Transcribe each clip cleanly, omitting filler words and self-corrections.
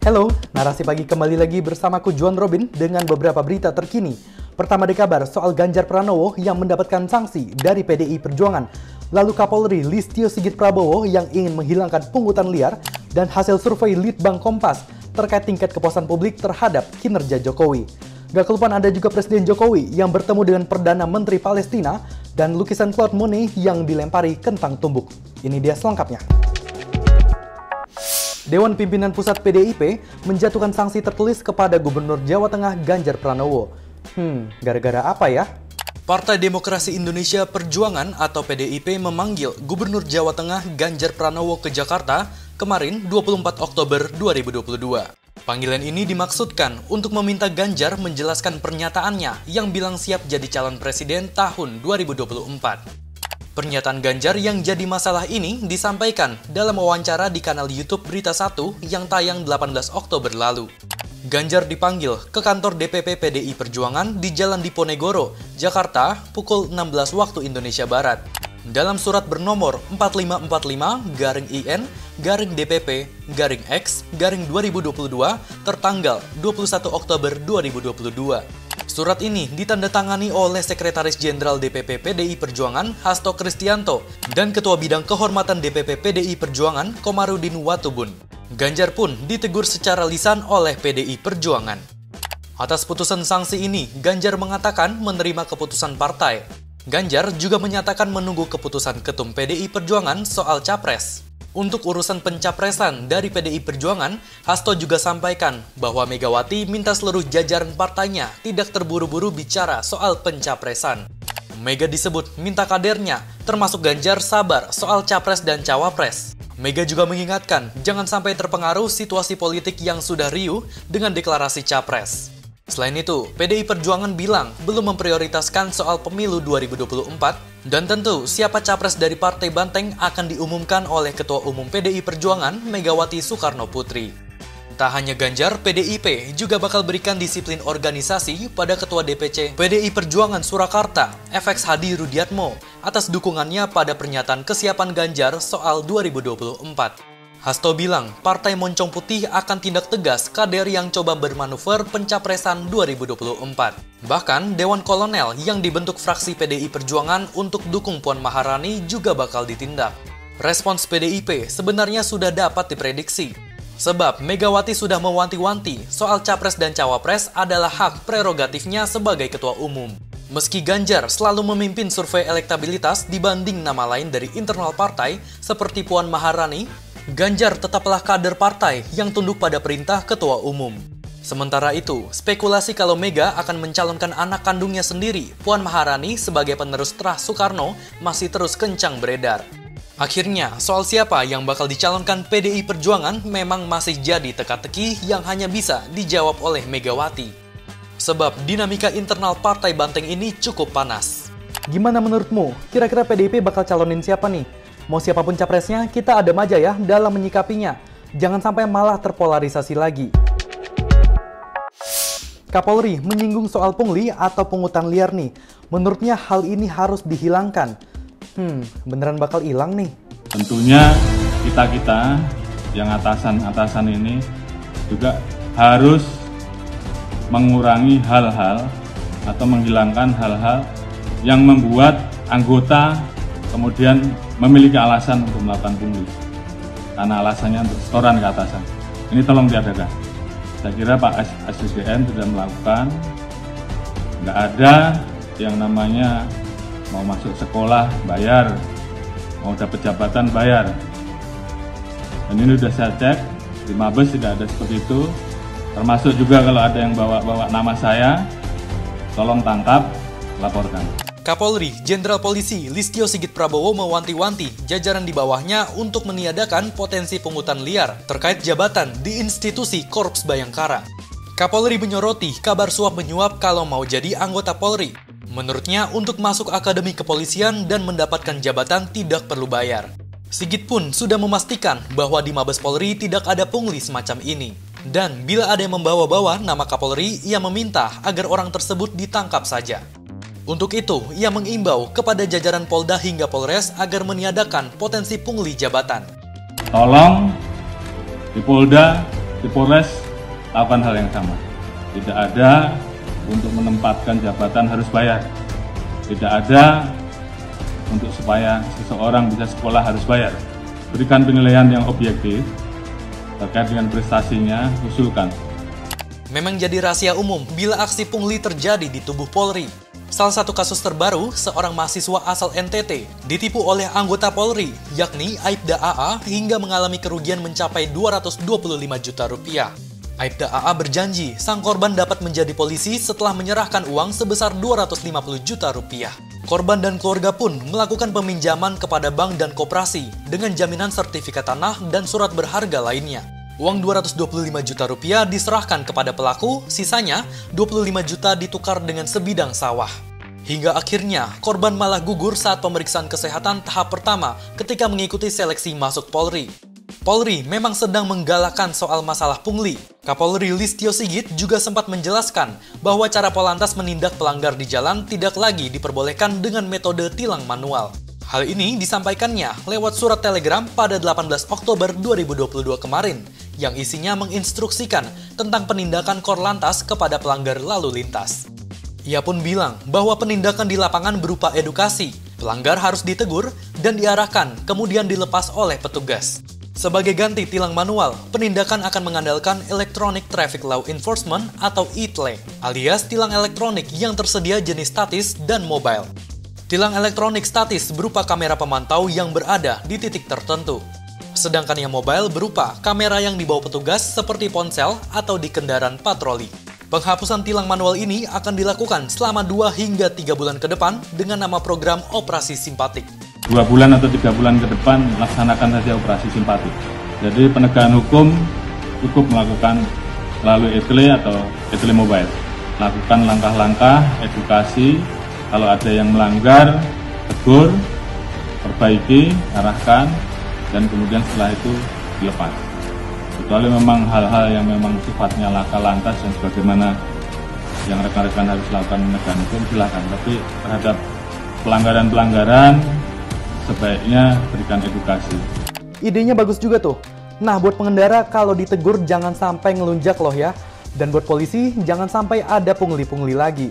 Halo, Narasi Pagi kembali lagi bersamaku Juan Robin dengan beberapa berita terkini. Pertama di kabar soal Ganjar Pranowo yang mendapatkan sanksi dari PDI Perjuangan. Lalu Kapolri Listio Sigit Prabowo yang ingin menghilangkan pungutan liar dan hasil survei Litbang Kompas terkait tingkat kepuasan publik terhadap kinerja Jokowi. Gak kelupaan ada juga Presiden Jokowi yang bertemu dengan Perdana Menteri Palestina dan lukisan Claude Monet yang dilempari kentang tumbuk. Ini dia selengkapnya. Dewan Pimpinan Pusat PDIP menjatuhkan sanksi tertulis kepada Gubernur Jawa Tengah Ganjar Pranowo. Gara-gara apa ya? Partai Demokrasi Indonesia Perjuangan atau PDIP memanggil Gubernur Jawa Tengah Ganjar Pranowo ke Jakarta kemarin 24 Oktober 2022. Panggilan ini dimaksudkan untuk meminta Ganjar menjelaskan pernyataannya yang bilang siap jadi calon presiden tahun 2024. Pernyataan Ganjar yang jadi masalah ini disampaikan dalam wawancara di kanal YouTube Berita 1 yang tayang 18 Oktober lalu. Ganjar dipanggil ke kantor DPP PDI Perjuangan di Jalan Diponegoro, Jakarta, pukul 16 waktu Indonesia Barat. Dalam surat bernomor 4545-DPP-X-2022 tertanggal 21 Oktober 2022. Surat ini ditandatangani oleh Sekretaris Jenderal DPP PDI Perjuangan Hasto Kristianto dan Ketua Bidang Kehormatan DPP PDI Perjuangan Komarudin Watubun. Ganjar pun ditegur secara lisan oleh PDI Perjuangan. Atas putusan sanksi ini, Ganjar mengatakan menerima keputusan partai. Ganjar juga menyatakan menunggu keputusan Ketum PDI Perjuangan soal capres. Untuk urusan pencapresan dari PDI Perjuangan, Hasto juga sampaikan bahwa Megawati minta seluruh jajaran partainya tidak terburu-buru bicara soal pencapresan. Mega disebut minta kadernya, termasuk Ganjar, sabar soal capres dan cawapres. Mega juga mengingatkan jangan sampai terpengaruh situasi politik yang sudah riuh dengan deklarasi capres. Selain itu, PDI Perjuangan bilang belum memprioritaskan soal pemilu 2024 dan tentu siapa capres dari Partai Banteng akan diumumkan oleh Ketua Umum PDI Perjuangan Megawati Soekarno Putri. Tak hanya Ganjar, PDIP juga bakal berikan disiplin organisasi pada Ketua DPC PDI Perjuangan Surakarta, FX Hadi Rudiatmo, atas dukungannya pada pernyataan kesiapan Ganjar soal 2024. Hasto bilang, Partai Moncong Putih akan tindak tegas kader yang coba bermanuver pencapresan 2024. Bahkan, Dewan Kolonel yang dibentuk fraksi PDI Perjuangan untuk dukung Puan Maharani juga bakal ditindak. Respons PDIP sebenarnya sudah dapat diprediksi. Sebab Megawati sudah mewanti-wanti soal capres dan cawapres adalah hak prerogatifnya sebagai ketua umum. Meski Ganjar selalu memimpin survei elektabilitas dibanding nama lain dari internal partai seperti Puan Maharani, Ganjar tetaplah kader partai yang tunduk pada perintah ketua umum. Sementara itu, spekulasi kalau Mega akan mencalonkan anak kandungnya sendiri, Puan Maharani sebagai penerus terah Soekarno, masih terus kencang beredar. Akhirnya, soal siapa yang bakal dicalonkan PDI Perjuangan memang masih jadi teka-teki yang hanya bisa dijawab oleh Megawati. Sebab dinamika internal Partai Banteng ini cukup panas. Gimana menurutmu? Kira-kira PDIP bakal calonin siapa nih? Mau siapapun capresnya, kita adem aja ya dalam menyikapinya. Jangan sampai malah terpolarisasi lagi. Kapolri menyinggung soal pungli atau pungutan liar nih. Menurutnya hal ini harus dihilangkan. Beneran bakal hilang nih? Tentunya kita-kita yang atasan-atasan ini juga harus mengurangi hal-hal atau menghilangkan hal-hal yang membuat anggota kemudian memiliki alasan untuk melakukan pungli karena alasannya untuk setoran ke atasan. Ini tolong diadakan. Saya kira Pak SSDN sudah melakukan. Nggak ada yang namanya mau masuk sekolah bayar, mau dapat jabatan bayar. Dan ini sudah saya cek di Mabes tidak ada seperti itu. Termasuk juga kalau ada yang bawa nama saya, tolong tangkap, laporkan. Kapolri Jenderal Polisi Listio Sigit Prabowo mewanti-wanti jajaran di bawahnya untuk meniadakan potensi pungutan liar terkait jabatan di institusi Korps Bayangkara. Kapolri menyoroti kabar suap menyuap kalau mau jadi anggota Polri. Menurutnya untuk masuk akademi kepolisian dan mendapatkan jabatan tidak perlu bayar. Sigit pun sudah memastikan bahwa di Mabes Polri tidak ada pungli semacam ini. Dan bila ada yang membawa-bawa nama Kapolri, ia meminta agar orang tersebut ditangkap saja. Untuk itu, ia mengimbau kepada jajaran Polda hingga Polres agar meniadakan potensi pungli jabatan. Tolong di Polda di Polres lakukan hal yang sama. Tidak ada untuk menempatkan jabatan harus bayar. Tidak ada untuk supaya seseorang bisa sekolah harus bayar. Berikan penilaian yang objektif terkait dengan prestasinya, usulkan. Memang jadi rahasia umum bila aksi pungli terjadi di tubuh Polri. Salah satu kasus terbaru, seorang mahasiswa asal NTT ditipu oleh anggota Polri, yakni Aibda AA hingga mengalami kerugian mencapai 225 juta rupiah. Aibda AA berjanji sang korban dapat menjadi polisi setelah menyerahkan uang sebesar 250 juta rupiah. Korban dan keluarga pun melakukan peminjaman kepada bank dan koperasi dengan jaminan sertifikat tanah dan surat berharga lainnya. Uang 225 juta rupiah diserahkan kepada pelaku, sisanya 25 juta ditukar dengan sebidang sawah. Hingga akhirnya, korban malah gugur saat pemeriksaan kesehatan tahap pertama ketika mengikuti seleksi masuk Polri. Polri memang sedang menggalakkan soal masalah pungli. Kapolri Listio Sigit juga sempat menjelaskan bahwa cara Polantas menindak pelanggar di jalan tidak lagi diperbolehkan dengan metode tilang manual. Hal ini disampaikannya lewat surat telegram pada 18 Oktober 2022 kemarin, yang isinya menginstruksikan tentang penindakan Korlantas kepada pelanggar lalu lintas. Ia pun bilang bahwa penindakan di lapangan berupa edukasi, pelanggar harus ditegur dan diarahkan kemudian dilepas oleh petugas. Sebagai ganti tilang manual, penindakan akan mengandalkan Electronic Traffic Law Enforcement atau ETLE, alias tilang elektronik yang tersedia jenis statis dan mobile. Tilang elektronik statis berupa kamera pemantau yang berada di titik tertentu. Sedangkan yang mobile berupa kamera yang dibawa petugas seperti ponsel atau di kendaraan patroli. Penghapusan tilang manual ini akan dilakukan selama 2 hingga 3 bulan ke depan dengan nama program Operasi Simpatik. 2 bulan atau 3 bulan ke depan laksanakan saja operasi simpatik. Jadi penegakan hukum cukup melakukan melalui ETLE atau ETLE mobile. Lakukan langkah-langkah edukasi, kalau ada yang melanggar, tegur, perbaiki, arahkan, dan kemudian setelah itu dilepas. Kecuali memang hal-hal yang memang sifatnya laka lantas dan sebagaimana yang rekan-rekan harus lakukan penegakan hukum, silakan. Tapi terhadap pelanggaran-pelanggaran sebaiknya berikan edukasi. Idenya bagus juga tuh. Nah, buat pengendara kalau ditegur jangan sampai ngelunjak loh ya. Dan buat polisi jangan sampai ada pungli-pungli lagi.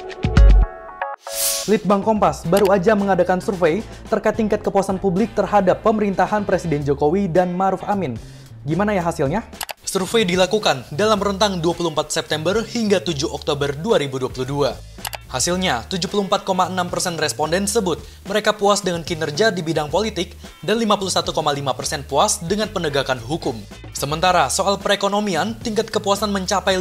Litbang Kompas baru aja mengadakan survei terkait tingkat kepuasan publik terhadap pemerintahan Presiden Jokowi dan Ma'ruf Amin. Gimana ya hasilnya? Survei dilakukan dalam rentang 24 September hingga 7 Oktober 2022. Hasilnya, 74,6% responden sebut mereka puas dengan kinerja di bidang politik dan 51,5% puas dengan penegakan hukum. Sementara soal perekonomian, tingkat kepuasan mencapai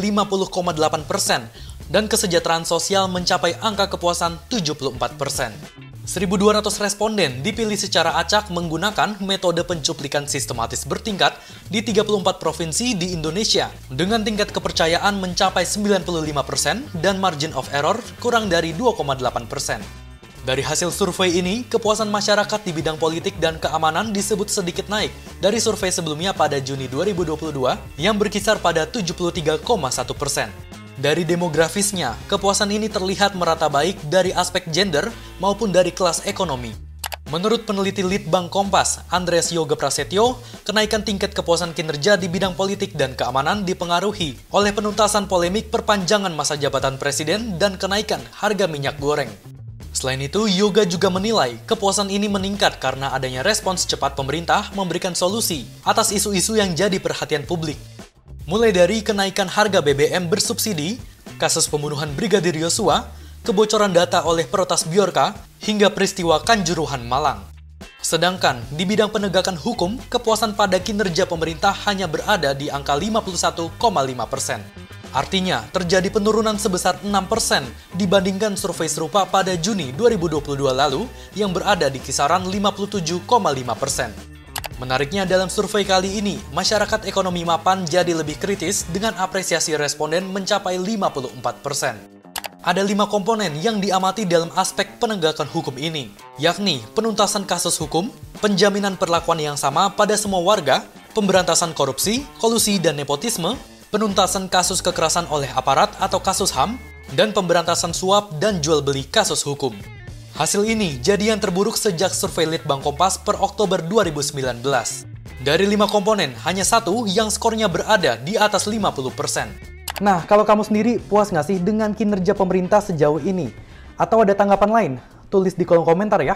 50,8% dan kesejahteraan sosial mencapai angka kepuasan 74%. 1.200 responden dipilih secara acak menggunakan metode pencuplikan sistematis bertingkat di 34 provinsi di Indonesia dengan tingkat kepercayaan mencapai 95% dan margin of error kurang dari 2,8%. Dari hasil survei ini, kepuasan masyarakat di bidang politik dan keamanan disebut sedikit naik dari survei sebelumnya pada Juni 2022 yang berkisar pada 73,1%. Dari demografisnya, kepuasan ini terlihat merata baik dari aspek gender maupun dari kelas ekonomi. Menurut peneliti Litbang Kompas, Andreas Yoga Prasetyo, kenaikan tingkat kepuasan kinerja di bidang politik dan keamanan dipengaruhi oleh penuntasan polemik perpanjangan masa jabatan presiden dan kenaikan harga minyak goreng. Selain itu, Yoga juga menilai kepuasan ini meningkat karena adanya respons cepat pemerintah memberikan solusi atas isu-isu yang jadi perhatian publik. Mulai dari kenaikan harga BBM bersubsidi, kasus pembunuhan Brigadir Yosua, kebocoran data oleh peretas Bjorka, hingga peristiwa Kanjuruhan Malang. Sedangkan di bidang penegakan hukum, kepuasan pada kinerja pemerintah hanya berada di angka 51,5%. Artinya, terjadi penurunan sebesar 6% dibandingkan survei serupa pada Juni 2022 lalu yang berada di kisaran 57,5%. Menariknya dalam survei kali ini, masyarakat ekonomi mapan jadi lebih kritis dengan apresiasi responden mencapai 54%. Ada 5 komponen yang diamati dalam aspek penegakan hukum ini, yakni penuntasan kasus hukum, penjaminan perlakuan yang sama pada semua warga, pemberantasan korupsi, kolusi dan nepotisme, penuntasan kasus kekerasan oleh aparat atau kasus HAM, dan pemberantasan suap dan jual beli kasus hukum. Hasil ini jadi yang terburuk sejak survei Litbang Kompas per Oktober 2019. Dari 5 komponen, hanya satu yang skornya berada di atas 50%. Nah, kalau kamu sendiri puas nggak sih dengan kinerja pemerintah sejauh ini? Atau ada tanggapan lain? Tulis di kolom komentar ya.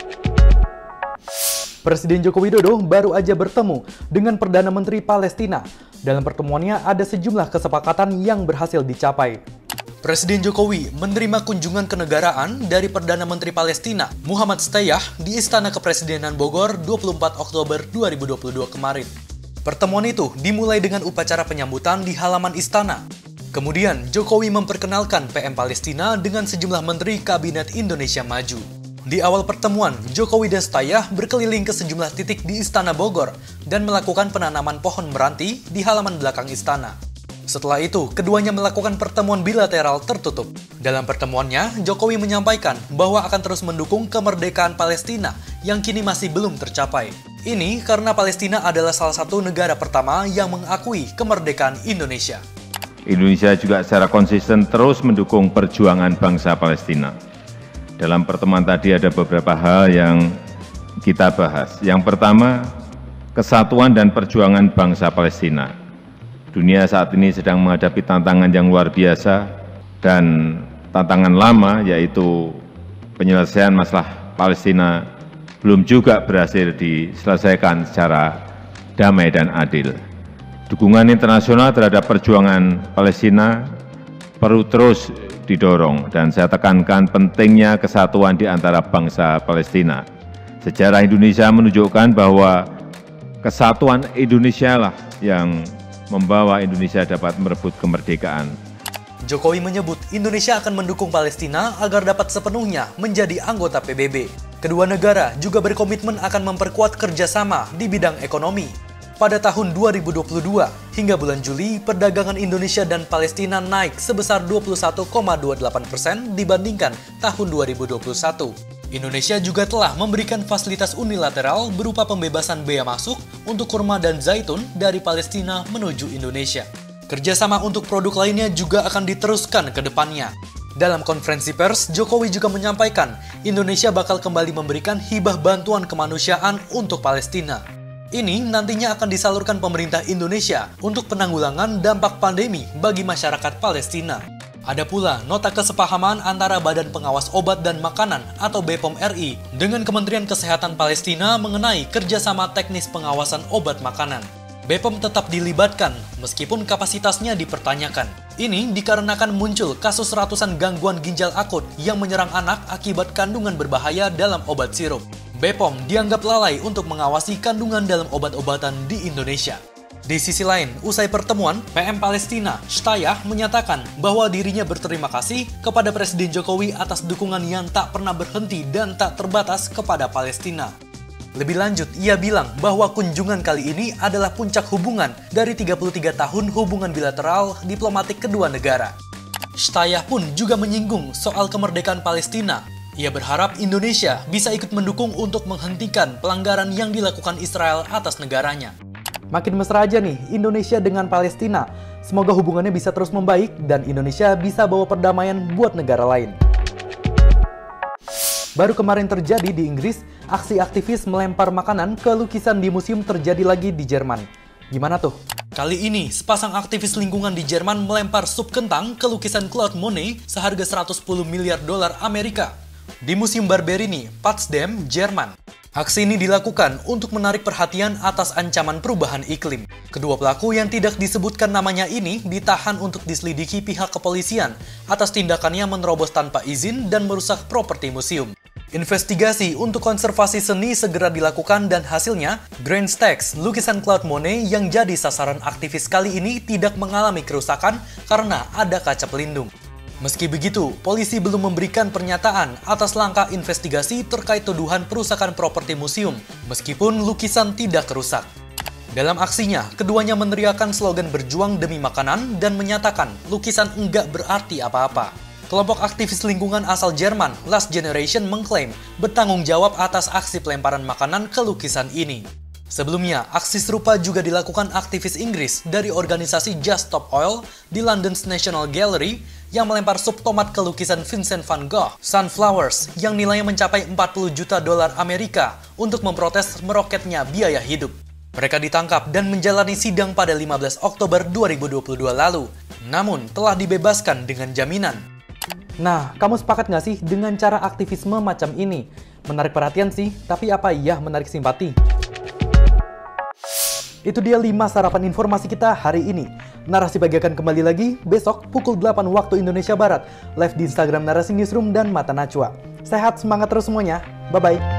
Presiden Joko Widodo baru aja bertemu dengan Perdana Menteri Palestina. Dalam pertemuannya ada sejumlah kesepakatan yang berhasil dicapai. Presiden Jokowi menerima kunjungan kenegaraan dari Perdana Menteri Palestina, Muhammad Shtayyeh, di Istana Kepresidenan Bogor 24 Oktober 2022 kemarin. Pertemuan itu dimulai dengan upacara penyambutan di halaman istana. Kemudian, Jokowi memperkenalkan PM Palestina dengan sejumlah menteri Kabinet Indonesia Maju. Di awal pertemuan, Jokowi dan Shtayyeh berkeliling ke sejumlah titik di Istana Bogor dan melakukan penanaman pohon meranti di halaman belakang istana. Setelah itu, keduanya melakukan pertemuan bilateral tertutup. Dalam pertemuannya, Jokowi menyampaikan bahwa akan terus mendukung kemerdekaan Palestina yang kini masih belum tercapai. Ini karena Palestina adalah salah satu negara pertama yang mengakui kemerdekaan Indonesia. Indonesia juga secara konsisten terus mendukung perjuangan bangsa Palestina. Dalam pertemuan tadi ada beberapa hal yang kita bahas. Yang pertama, kesatuan dan perjuangan bangsa Palestina. Dunia saat ini sedang menghadapi tantangan yang luar biasa dan tantangan lama, yaitu penyelesaian masalah Palestina belum juga berhasil diselesaikan secara damai dan adil. Dukungan internasional terhadap perjuangan Palestina perlu terus didorong dan saya tekankan pentingnya kesatuan di antara bangsa Palestina. Sejarah Indonesia menunjukkan bahwa kesatuan Indonesia lah yang membawa Indonesia dapat merebut kemerdekaan. Jokowi menyebut Indonesia akan mendukung Palestina agar dapat sepenuhnya menjadi anggota PBB. Kedua negara juga berkomitmen akan memperkuat kerjasama di bidang ekonomi. Pada tahun 2022 hingga bulan Juli, perdagangan Indonesia dan Palestina naik sebesar 21,28% dibandingkan tahun 2021. Indonesia juga telah memberikan fasilitas unilateral berupa pembebasan bea masuk untuk kurma dan zaitun dari Palestina menuju Indonesia. Kerjasama untuk produk lainnya juga akan diteruskan ke depannya. Dalam konferensi pers, Jokowi juga menyampaikan Indonesia bakal kembali memberikan hibah bantuan kemanusiaan untuk Palestina. Ini nantinya akan disalurkan pemerintah Indonesia untuk penanggulangan dampak pandemi bagi masyarakat Palestina. Ada pula nota kesepahaman antara Badan Pengawas Obat dan Makanan atau BPOM RI dengan Kementerian Kesehatan Palestina mengenai kerjasama teknis pengawasan obat makanan. BPOM tetap dilibatkan meskipun kapasitasnya dipertanyakan. Ini dikarenakan muncul kasus ratusan gangguan ginjal akut yang menyerang anak akibat kandungan berbahaya dalam obat sirup. BPOM dianggap lalai untuk mengawasi kandungan dalam obat-obatan di Indonesia. Di sisi lain, usai pertemuan, PM Palestina, Shtayyeh, menyatakan bahwa dirinya berterima kasih kepada Presiden Jokowi atas dukungan yang tak pernah berhenti dan tak terbatas kepada Palestina. Lebih lanjut, ia bilang bahwa kunjungan kali ini adalah puncak hubungan dari 33 tahun hubungan bilateral diplomatik kedua negara. Shtayyeh pun juga menyinggung soal kemerdekaan Palestina. Ia berharap Indonesia bisa ikut mendukung untuk menghentikan pelanggaran yang dilakukan Israel atas negaranya. Makin mesra aja nih Indonesia dengan Palestina. Semoga hubungannya bisa terus membaik dan Indonesia bisa bawa perdamaian buat negara lain. Baru kemarin terjadi di Inggris, aksi aktivis melempar makanan ke lukisan di museum terjadi lagi di Jerman. Gimana tuh? Kali ini, sepasang aktivis lingkungan di Jerman melempar sup kentang ke lukisan Claude Monet seharga 110 miliar dolar Amerika di Museum Barberini, Potsdam, Jerman. Aksi ini dilakukan untuk menarik perhatian atas ancaman perubahan iklim. Kedua pelaku yang tidak disebutkan namanya ini ditahan untuk diselidiki pihak kepolisian atas tindakannya menerobos tanpa izin dan merusak properti museum. Investigasi untuk konservasi seni segera dilakukan dan hasilnya, Grand Stax, lukisan Claude Monet yang jadi sasaran aktivis kali ini tidak mengalami kerusakan karena ada kaca pelindung. Meski begitu, polisi belum memberikan pernyataan atas langkah investigasi terkait tuduhan perusakan properti museum, meskipun lukisan tidak rusak. Dalam aksinya, keduanya meneriakkan slogan berjuang demi makanan dan menyatakan lukisan enggak berarti apa-apa. Kelompok aktivis lingkungan asal Jerman, Last Generation, mengklaim bertanggung jawab atas aksi pelemparan makanan ke lukisan ini. Sebelumnya, aksi serupa juga dilakukan aktivis Inggris dari organisasi Just Stop Oil di London's National Gallery yang melempar sup tomat ke lukisan Vincent van Gogh, Sunflowers, yang nilainya mencapai 40 juta dolar Amerika untuk memprotes meroketnya biaya hidup. Mereka ditangkap dan menjalani sidang pada 15 Oktober 2022 lalu, namun telah dibebaskan dengan jaminan. Nah, kamu sepakat nggak sih dengan cara aktivisme macam ini? Menarik perhatian sih, tapi apa iya menarik simpati? Itu dia 5 sarapan informasi kita hari ini. Narasi pagi akan kembali lagi besok pukul 8 waktu Indonesia Barat, live di Instagram Narasi Newsroom dan Mata Najwa. Sehat, semangat terus semuanya. Bye-bye.